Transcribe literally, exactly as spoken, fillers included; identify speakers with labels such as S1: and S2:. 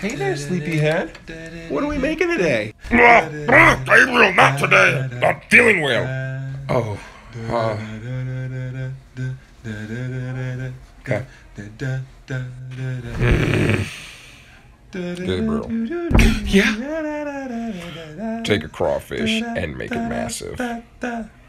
S1: Hey there, sleepyhead. What are we making today?
S2: Gabriel, not today. Not feeling well.
S1: Oh, uh... Okay.
S2: Gabriel,
S1: Yeah?
S2: take a crawfish and make it massive.